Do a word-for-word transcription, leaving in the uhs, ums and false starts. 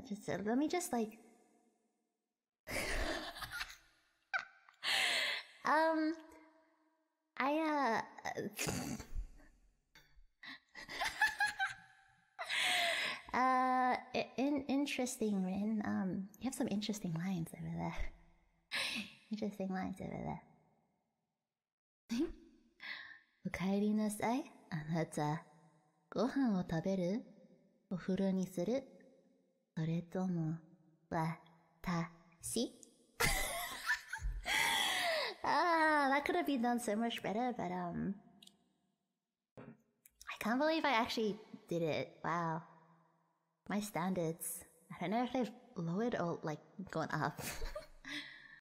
Just uh, let me just like. um, I uh. uh, in interesting, Rin. Um, you have some interesting lines over there. Interesting lines over there. お帰りなさい、あなた。ご飯を食べる？お風呂にする？それとも、私？ Ah, that could have been done so much better, but um, I can't believe I actually did it. Wow, my standards. I don't know if they've lowered or like gone up.